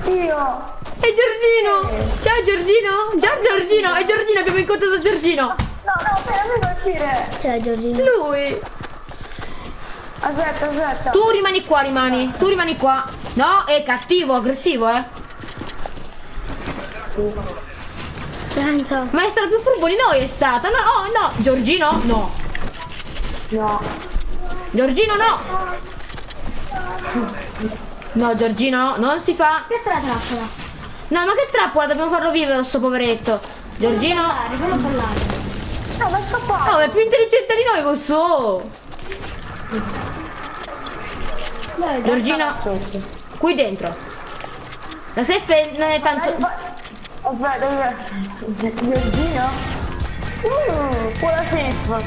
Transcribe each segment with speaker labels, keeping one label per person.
Speaker 1: Oddio!
Speaker 2: È Giorgino! Ciao Giorgino! Ciao Giorgino! È Giorgino, abbiamo incontrato Giorgino!
Speaker 1: No, fammi partire!
Speaker 3: C'è Giorgino.
Speaker 2: Lui!
Speaker 1: Aspetta.
Speaker 2: Tu rimani qua, tu rimani qua. No, è cattivo, aggressivo,
Speaker 3: Senza.
Speaker 2: Ma è stato più furbo di noi, è stata. No, oh, no. Giorgino, no.
Speaker 1: No.
Speaker 2: Giorgino, no. No, Giorgino, non si fa.
Speaker 3: Questa è la trappola.
Speaker 2: No, ma che trappola, dobbiamo farlo vivere sto poveretto. Giorgino.
Speaker 3: Quello parlare.
Speaker 1: No, ma sto qua!
Speaker 2: Oh, è più intelligente di noi questo. Giorgino, qui dentro. La safe non è tanto.
Speaker 1: Aspetta. Giorgino? Quella safe!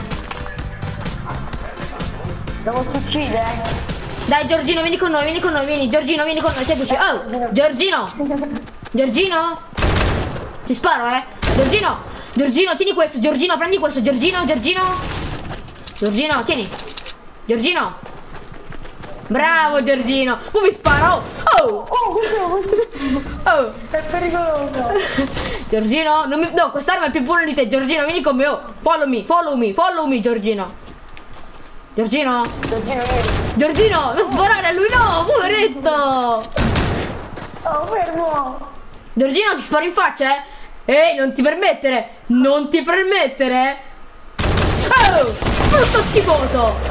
Speaker 1: La posso uccidere?
Speaker 2: Dai Giorgino, vieni con noi, vieni. Giorgino, vieni con noi, seguici. Oh, Giorgino! Giorgino! Ti sparo, Giorgino, tieni questo, Giorgino, prendi questo, Giorgino, tieni. Giorgino! Bravo Giorgino! Oh, mi sparo! Oh! Oh!
Speaker 1: È pericoloso!
Speaker 2: Giorgino, non mi... No, quest'arma è più buona di te, Giorgino, vieni con me, oh! Follow me, Giorgino! Giorgino, non sparare a lui, no, poveretto!
Speaker 1: Oh, fermo!
Speaker 2: Giorgino, ti sparo in faccia, Ehi, non ti permettere! Oh! Brutto schifoso!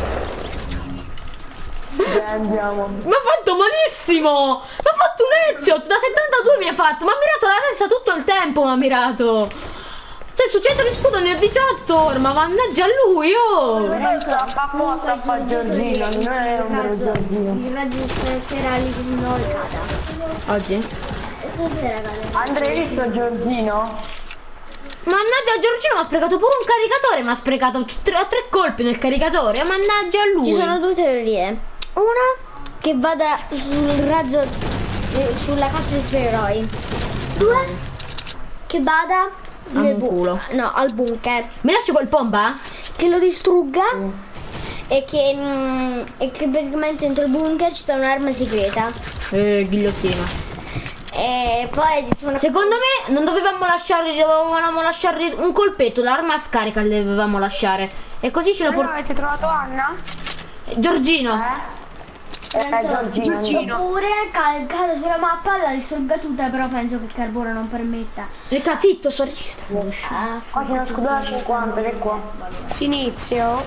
Speaker 1: Andiamo!
Speaker 2: Mi ha fatto malissimo! Mi ha fatto un headshot! Da 72 mi ha fatto! Mi ha mirato la testa tutto il tempo, mi ha mirato! Cioè, su 100 di scudo ne ho 18, ma mannaggia lui, oh!
Speaker 1: Tappa Giorgino, non è un vero Giorgino.
Speaker 3: Il raggio stasera lì non cada.
Speaker 2: Oggi?
Speaker 3: Stasera cade.
Speaker 1: Andrea, hai visto Giorgino?
Speaker 2: Mannaggia Giorgino, mi ha sprecato pure un caricatore, mi ha sprecato tre colpi nel caricatore, mannaggia a lui!
Speaker 3: Ci sono due teorie. Una che vada sul raggio sulla cassa dei supereroi. Due che vada nel
Speaker 2: culo.
Speaker 3: no, al bunker.
Speaker 2: Mi lasci quel pompa?
Speaker 3: Che lo distrugga e che praticamente dentro il bunker ci sta un'arma segreta.
Speaker 2: Ghigliottina.
Speaker 3: E poi
Speaker 2: Secondo me non dovevamo lasciare un colpetto, l'arma a scarica le dovevamo lasciare. E così ce lo portiamo.
Speaker 1: Avete trovato Anna?
Speaker 2: Giorgino.
Speaker 1: Giorgino.
Speaker 3: oppure cade sulla mappa, la distrugga tutta, però penso che il carbone non permetta.
Speaker 2: Reca, zitto, sto registrando.
Speaker 1: Qua c'è una scudo da 50, che qua. Inizio.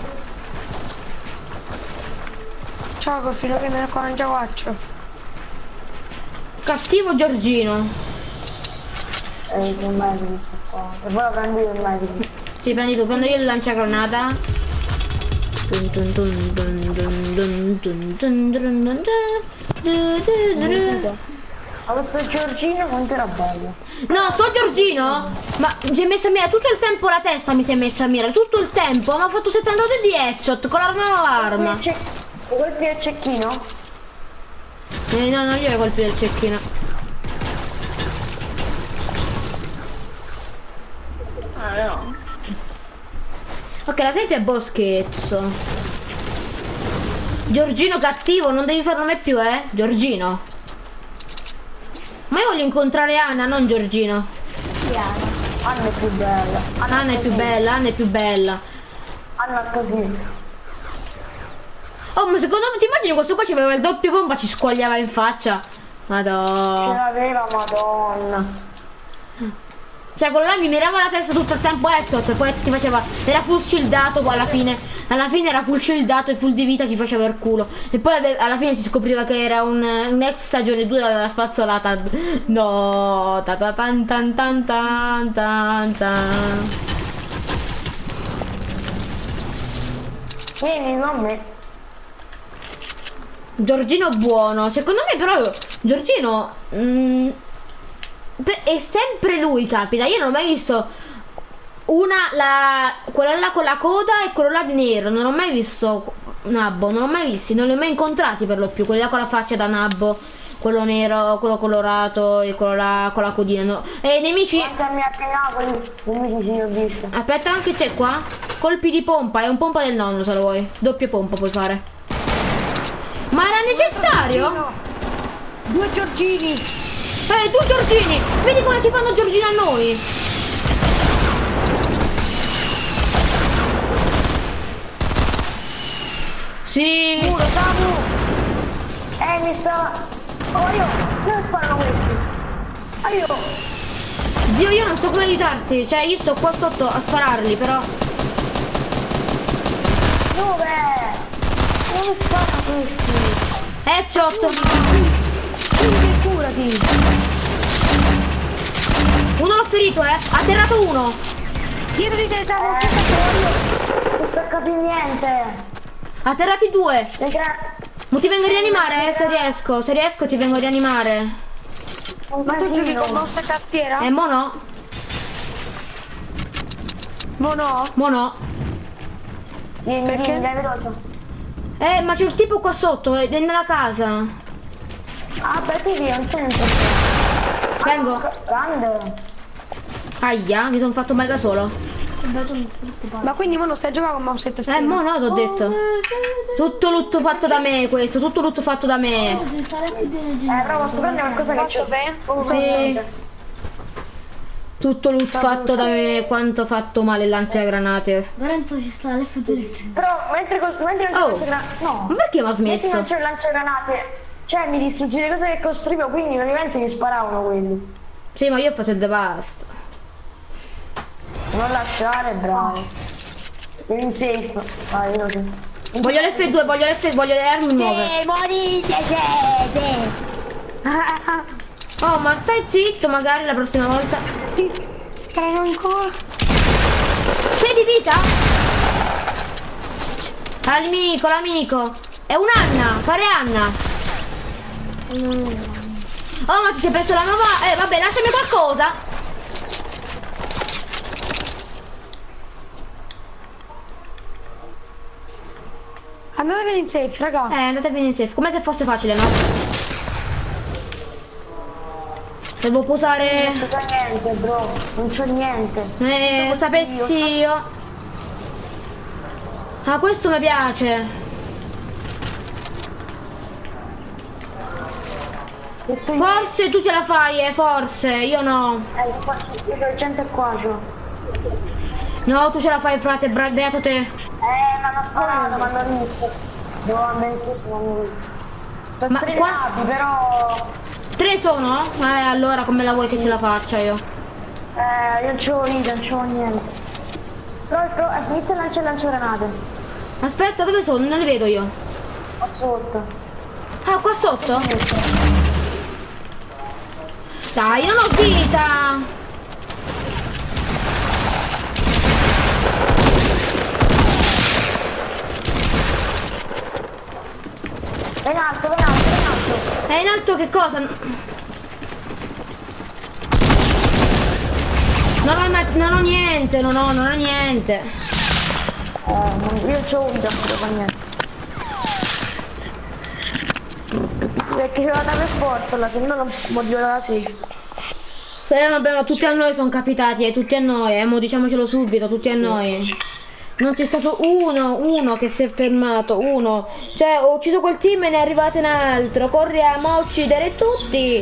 Speaker 1: Ciao, col filo che me ne qua non già faccio.
Speaker 2: Cattivo Giorgino.
Speaker 1: Il medico qua. E poi lo prendi io il medico.
Speaker 2: Sì, prendi tu, prendo io il lanciagranata.
Speaker 1: Allora sto Giorgino quanto era bello.
Speaker 2: No, sto Giorgino. Ma si è messa a mira tutto il tempo, la testa mi si è messa a mira tutto il tempo. Mi ha fatto 72 di headshot con la nuova arma.
Speaker 1: Colpi al cecchino?
Speaker 2: No, non gli ho colpito il cecchino.
Speaker 1: Ah no.
Speaker 2: Ok, la senti è boschezzo. Giorgino cattivo, non devi farlo mai più, Giorgino. Ma io voglio incontrare Anna, non Giorgino.
Speaker 1: Anna è più bella.
Speaker 2: Anna è più bella, Anna è più bella.
Speaker 1: Anna così.
Speaker 2: Oh, ma secondo me ti immagini questo qua ci aveva il doppio bomba, ci squagliava in faccia.
Speaker 1: Ce
Speaker 2: Madonna.
Speaker 1: l'aveva, madonna.
Speaker 2: Cioè quello là mi mirava la testa tutto il tempo headshot e poi ti faceva. Era full shieldato alla fine. Alla fine era full shieldato e full di vita ti faceva il culo. E poi alla fine si scopriva che era un ex stagione 2 aveva la spazzolata. No, ta ta tan tan tan tan tan tan.
Speaker 1: Vieni, non me.
Speaker 2: Giorgino buono, secondo me però Giorgino è sempre lui, capita. Io non ho mai visto quella là con la coda e quello là di nero. Non ho mai visto Nabbo, non l'ho mai visti, non li ho mai incontrati per lo più. Quelli là con la faccia da Nabbo, quello nero, quello colorato e quello là con la codina, no. E i nemici.
Speaker 1: Nemici sì, ho visto.
Speaker 2: Aspetta, anche c'è qua. Colpi di pompa, è un pompa del nonno se lo vuoi. Doppio pompa puoi fare. Ma era necessario?
Speaker 1: Due Giorgini.
Speaker 2: Tu Giorgini! Vedi come ci fanno Giorgini a noi! Sì!
Speaker 1: Muro, Samu! Mi sta... Oh, io! Dove sparano questi? Io!
Speaker 2: Zio, io non so come aiutarti, cioè io sto qua sotto a spararli, però...
Speaker 1: Dove? Dove sparano questi?
Speaker 2: Headshot!
Speaker 1: Curati!
Speaker 2: Uno l'ho ferito, atterrato uno!
Speaker 1: Dietro di te, Samu! Non sto capendo niente!
Speaker 2: Atterrati due! Ma ti vengo a rianimare, se riesco ti vengo a rianimare.
Speaker 1: Ma tu giochi con mouse e tastiera?
Speaker 2: Mo no.
Speaker 1: Mo no?
Speaker 2: Mo no.
Speaker 1: Perché?
Speaker 2: Ma c'è un tipo qua sotto, è nella casa.
Speaker 1: Ah, perché via, non c'è niente.
Speaker 2: Vengo.
Speaker 1: Grande.
Speaker 2: Aia, mi sono fatto male da solo.
Speaker 1: Ma quindi mo non stai giocando con mouse e tastiera?
Speaker 2: Mo no, t'ho detto. Tutto lutto fatto da me questo, tutto lutto fatto da me.
Speaker 1: Però posso prendere qualcosa che c'ho?
Speaker 2: Sì. Tutto lutto fatto da me, quanto ho fatto male il lanciagranate.
Speaker 3: Lorenzo ci sta l'F2.
Speaker 1: Però mentre non c'è lanciagranate... No.
Speaker 2: Ma perché mi ha
Speaker 1: Mentre
Speaker 2: smesso?
Speaker 1: non c'è lanciagranate... Cioè mi distruggi le cose che costruivo, quindi ovviamente mi sparavano quelli.
Speaker 2: Sì, ma io ho fatto il devasto.
Speaker 1: Non lasciare, bravo. Vieni in safe. Vai, veloce.
Speaker 2: Voglio l'F2, voglio le armi nuove.
Speaker 1: Morite, siete!
Speaker 2: Oh, ma stai zitto magari la prossima volta.
Speaker 1: Strano ancora.
Speaker 2: Sei di vita? L'amico. È un'Anna, pare Anna. Oh, ma ti sei preso la nuova... vabbè, lasciami qualcosa.
Speaker 1: Andatevene in safe, raga.
Speaker 2: Andatevene in safe. Come se fosse facile, no? Devo posare...
Speaker 1: Non c'è niente, bro. Non c'è niente.
Speaker 2: Sapessi io. Ah, questo mi piace. Forse tu ce la fai, forse. Io no.
Speaker 1: Io gente qua, giù.
Speaker 2: No, tu ce la fai, frate. Beato te.
Speaker 1: Ma non sparato, ma non visto. Devo andare in tutto, non mi visto.
Speaker 2: Ma
Speaker 1: Sono
Speaker 2: qua...
Speaker 1: nati, però...
Speaker 2: 3 sono? Allora come la vuoi che ce la faccia io?
Speaker 1: Io non c'ho vita, non c'ho niente. Però inizia a lanciare granate.
Speaker 2: Aspetta, dove sono? Non le vedo io.
Speaker 1: Qua sotto.
Speaker 2: Ah, qua sotto? Dai, non ho vita!
Speaker 1: È in alto.
Speaker 2: È in alto che cosa? Non ho niente, non ho niente.
Speaker 1: Io c'ho vita, non fa niente. Perché c'è la nave sforza, se no non morivo da sì.
Speaker 2: Vabbè, ma tutti a noi sono capitati, tutti a noi, mo diciamocelo subito, tutti a noi. Non c'è stato uno che si è fermato, uno. Cioè, ho ucciso quel team e ne è arrivato un altro. Corriamo a uccidere tutti.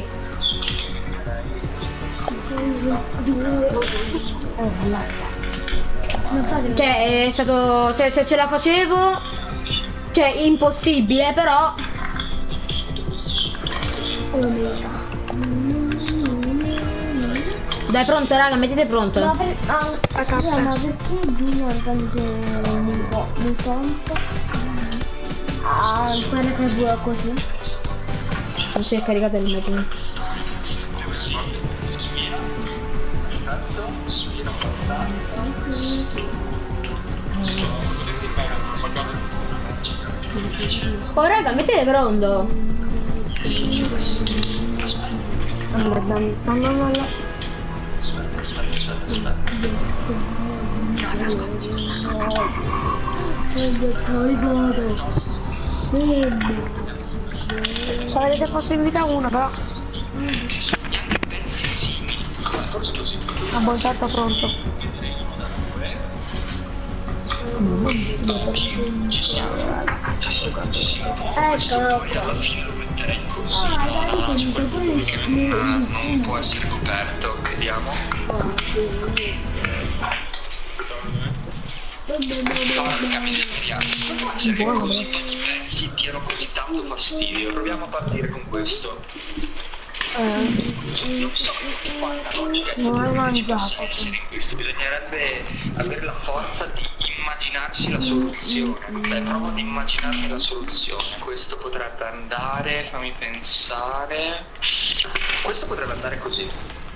Speaker 2: Cioè, è stato... Cioè, se ce la facevo... Cioè, impossibile, però... Dai, pronto, raga, mettete pronto.
Speaker 3: Ma perché Junior prende un po' di tempo a fare che così?
Speaker 2: Non si è caricato il metodo. Oh raga, mettete pronto.
Speaker 1: Sapete se posso invitare uno però. Abbondato pronto.
Speaker 3: Eccolo.
Speaker 4: metterei così, non può essere coperto, vediamo. Porca miseria, se così pochi pezzi tirano così tanto fastidio. Proviamo a partire con questo. Non so quanta logica
Speaker 1: Non hai mangiato.
Speaker 4: possa essere in questo, bisognerebbe avere la forza di immaginarsi la soluzione. Beh, provo ad immaginarmi la soluzione. Questo potrebbe andare, fammi pensare. Questo potrebbe andare così.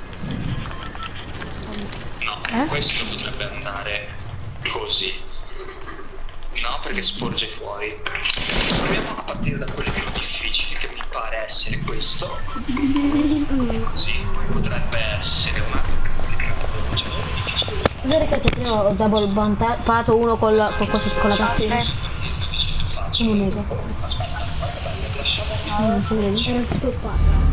Speaker 4: No, questo potrebbe andare così. No, perché sporge fuori. Proviamo a partire da quelli più difficili, che mi pare essere questo. Così, poi potrebbe essere un altro difficile.
Speaker 2: Vedete che prima ho double bantato uno con la tastiera. Non è
Speaker 4: Aspetta,
Speaker 2: non ci credi.
Speaker 3: Era tutto qua.